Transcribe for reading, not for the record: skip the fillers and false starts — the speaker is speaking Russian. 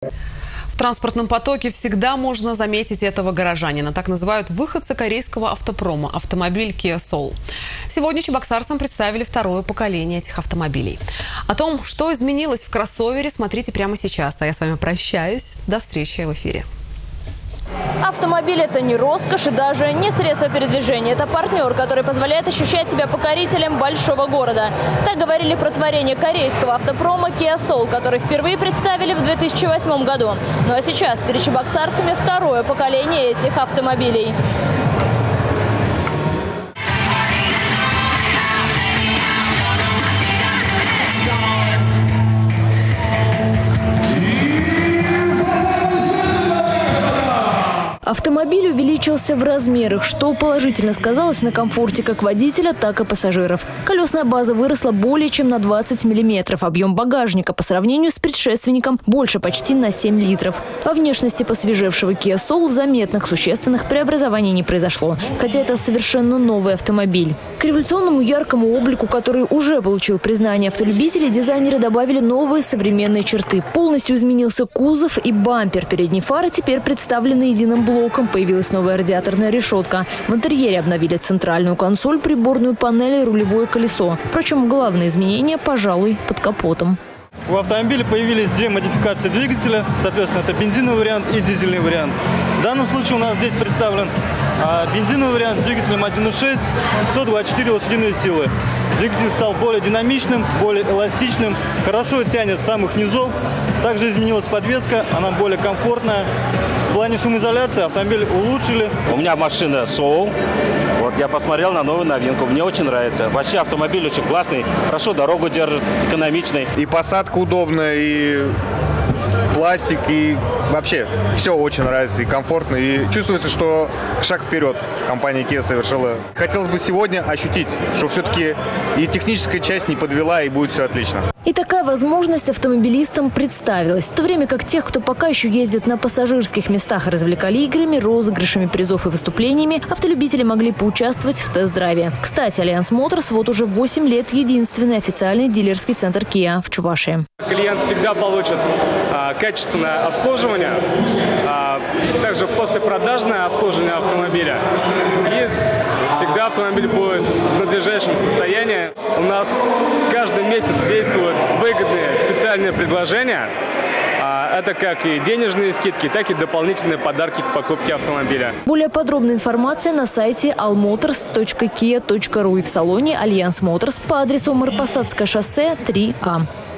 В транспортном потоке всегда можно заметить этого горожанина. Так называют выходцы корейского автопрома – автомобиль Kia Soul. Сегодня чебоксарцам представили второе поколение этих автомобилей. О том, что изменилось в кроссовере, смотрите прямо сейчас. А я с вами прощаюсь. До встречи в эфире. Автомобиль – это не роскошь и даже не средство передвижения. Это партнер, который позволяет ощущать себя покорителем большого города. Так говорили про творение корейского автопрома Kia Soul, который впервые представили в 2008 году. Ну а сейчас перед чебоксарцами второе поколение этих автомобилей. Автомобиль увеличился в размерах, что положительно сказалось на комфорте как водителя, так и пассажиров. Колесная база выросла более чем на 20 миллиметров. Объем багажника по сравнению с предшественником больше почти на 7 литров. Во внешности посвежевшего Kia Soul заметных существенных преобразований не произошло. Хотя это совершенно новый автомобиль. К революционному яркому облику, который уже получил признание автолюбителей, дизайнеры добавили новые современные черты. Полностью изменился кузов и бампер. Передние фары теперь представлены единым блоком. Появилась новая радиаторная решетка. В интерьере обновили центральную консоль, приборную панель и рулевое колесо. Впрочем, главное изменение, пожалуй, под капотом. У автомобиля появились две модификации двигателя. Соответственно, это бензиновый вариант и дизельный вариант. В данном случае у нас здесь представлен бензиновый вариант с двигателем 1.6, 124 лошадиные силы. Двигатель стал более динамичным, более эластичным, хорошо тянет с самых низов. Также изменилась подвеска, она более комфортная. В плане шумоизоляции автомобиль улучшили. У меня машина Soul. Вот я посмотрел на новую новинку. Мне очень нравится. Вообще автомобиль очень классный, хорошо дорогу держит, экономичный. И посадка удобная, и пластик, и вообще все очень нравится и комфортно. И чувствуется, что шаг вперед компания Kia совершила. Хотелось бы сегодня ощутить, что все-таки и техническая часть не подвела, и будет все отлично. И такая возможность автомобилистам представилась. В то время как тех, кто пока еще ездит на пассажирских местах, развлекали играми, розыгрышами призов и выступлениями, автолюбители могли поучаствовать в тест-драйве. Кстати, Alliance Motors вот уже 8 лет единственный официальный дилерский центр Kia в Чувашии. Клиент всегда получит качественное обслуживание, также послепродажное обслуживание автомобиля. И всегда автомобиль будет в надлежащем состоянии. У нас каждый месяц действуют выгодные специальные предложения. Это как и денежные скидки, так и дополнительные подарки к покупке автомобиля. Более подробная информация на сайте allmotors.kia.ru и в салоне Alliance Motors по адресу Марпасадское шоссе 3А.